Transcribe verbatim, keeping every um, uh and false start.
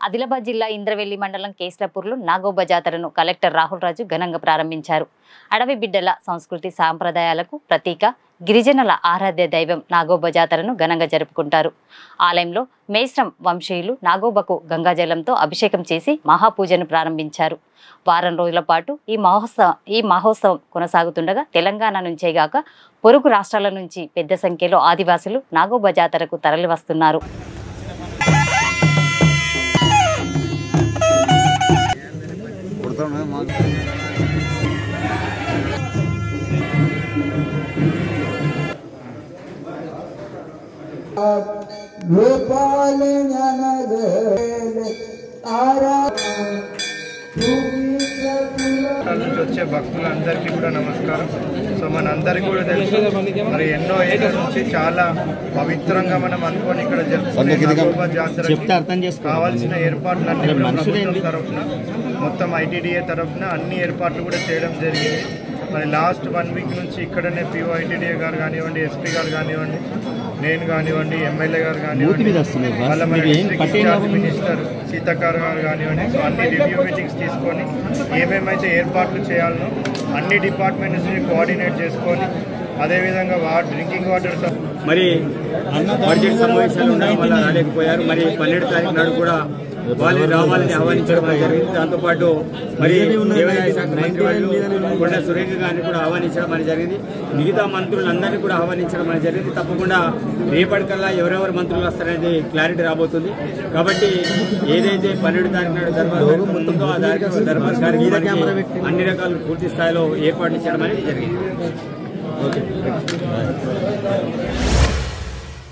ఆదిలాబాద్ జిల్లా ఇంద్రవెల్లి మండలం కేస్లాపూర్లో నాగోబా జాతరను కలెక్టర్ రాహుల్ రాజు ఘనంగా ప్రారంభించారు. అడవి బిడ్డల సంస్కృతి సాంప్రదాయాలకు ప్రతీక గిరిజనుల ఆరాధ్య దైవం నాగోబా జాతరను ఘనంగా జరుపుకుంటారు. ఆలయంలో మేస్రం వంశీయులు నాగోబాకు గంగాజలంతో అభిషేకం చేసి మహాపూజను ప్రారంభించారు. వారం రోజుల పాటు ఈ మహోత్సవం ఈ మహోత్సవం కొనసాగుతుండగా తెలంగాణ నుంచే గాక పొరుగు రాష్ట్రాల నుంచి పెద్ద సంఖ్యలో ఆదివాసులు నాగోబా జాతరకు తరలివస్తున్నారు. నుంచి వచ్చే భక్తులందరికీ కూడా నమస్కారం. సో మనందరికీ కూడా తెలుసు, మరి ఎన్నో ఏళ్ళ నుంచి చాలా పవిత్రంగా మనం అనుకొని ఇక్కడ జరుపుకునే నాగోబా జాతరకి కావాల్సిన ఏర్పాట్లన్నీ ప్రభుత్వం తరఫున మొత్తం ఐటీడీఏ తరఫున అన్ని ఏర్పాట్లు కూడా చేయడం జరిగింది. మరి లాస్ట్ వన్ వీక్ నుంచి ఇక్కడనే పిఓ ఐటీడీఏ గారు కానివ్వండి, ఎస్పీ గారు కానివ్వండి, నేను కానివ్వండి, ఎమ్మెల్యే గారు కానివ్వండి, వాళ్ళ మన డిస్ట్రిక్ట్ ఇన్ఛార్జ్ మినిస్టర్ సీతక్క గారు కానివ్వండి, సో అన్ని రివ్యూ మీటింగ్స్ తీసుకొని ఏమేమైతే ఏర్పాట్లు చేయాలనో అన్ని డిపార్ట్మెంట్స్ కోఆర్డినేట్ చేసుకొని అదేవిధంగా వాటర్ డ్రింకింగ్ వాటర్ మరి బడ్జెట్ సమావేశాలు ఉండడం వల్ల రాలేకపోయారు. మరి పన్నెండు తారీఖు నాడు కూడా వాళ్ళు రావాలని ఆహ్వానించడం జరిగింది. దాంతోపాటు మరి దేవాదాయ శాఖ మంత్రి వాళ్ళు కొండ సురేఖ గారిని కూడా ఆహ్వానించడం అని జరిగింది. మిగతా మంత్రులందరినీ కూడా ఆహ్వానించడం అని జరిగింది. తప్పకుండా రేపటికల్లా ఎవరెవరు మంత్రులు వస్తారనేది క్లారిటీ రాబోతుంది. కాబట్టి ఏదైతే పన్నెండు తారీఖు నాడు దర్బార్ ముందుందో ఆ దానికి దర్బార్ గారికి అన్ని రకాల పూర్తి స్థాయిలో ఏర్పాట్లు చేయడం అనేది జరిగింది. ఓకే.